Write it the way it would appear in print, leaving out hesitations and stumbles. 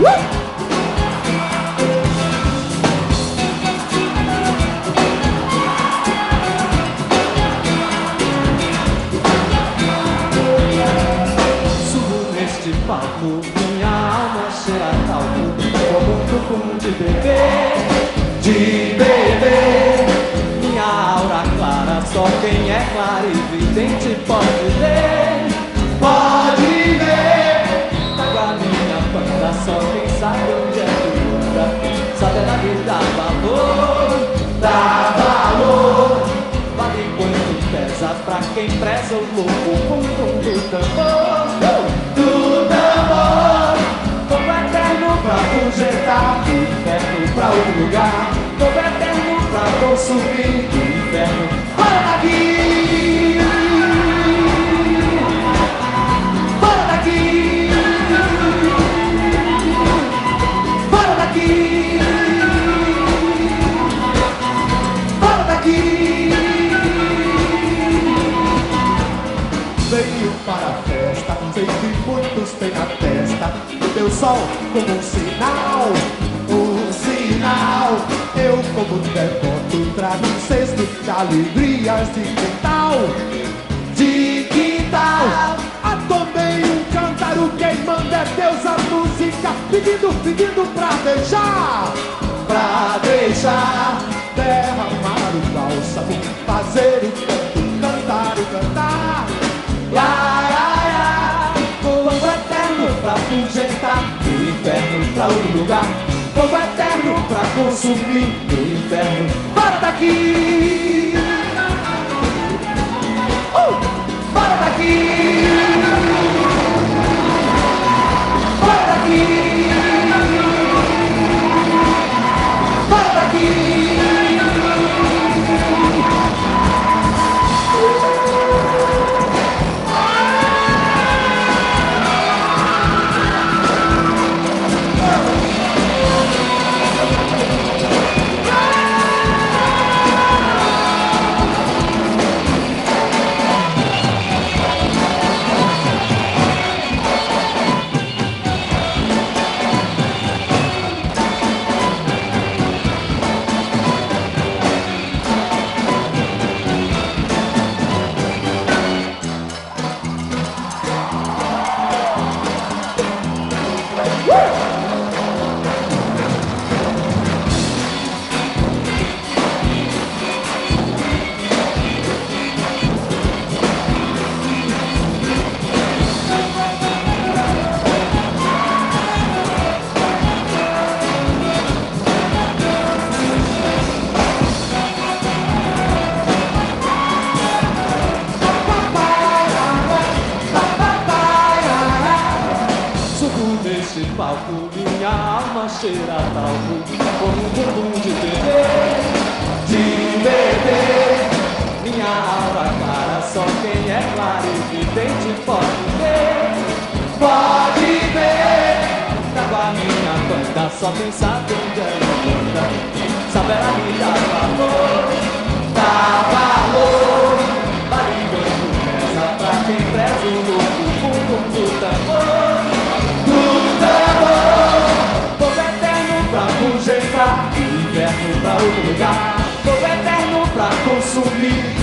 Subo neste palco, minha alma cheira talco, como um tucum de bebê, de bebê. Minha aura clara, só quem é clarividente pode ver, pode ver. Trago a minha banda, só quem sabe onde é que anda, sabe ela me dá valor, dá valor. Vale quanto pesa pra quem preza o louco bumbum do tambor, do tambor. Fogo eterno pra projetar, inferno pra outro lugar. Fogo eterno pra consumir o inferno. Fora daqui! Fora daqui! Fora daqui! Fora daqui! Veio para a festa, sei que muitos têm na testa o teu sol como um sinal, um sinal. Eu como devoto trago um cesto de alegrias de quintal, de quintal. Atomei um cântaro, quem manda é Deus a música, pedindo pra deixar derramar o bálsamo, fazer o canto, cantar. Fogo eterno pra fugentar, do inferno pra outro lugar. Fogo eterno pra consumir o inferno. Fora daqui! Fora daqui! Fora daqui! Fora daqui! Neste palco, minha alma cheira talco, como um bumbum de bebê, de bebê. Minha aura clara, só quem é clarividente pode ver, pode ver. Trago a minha banda, só quem sabe onde é que anda, sabe ela me dá valor, dá valor. Vale quanto pesa pra quem preza o louco bumbum do tambor. Fogo eterno pra fugentar, inverno pra outro lugar. Fogo eterno pra consumir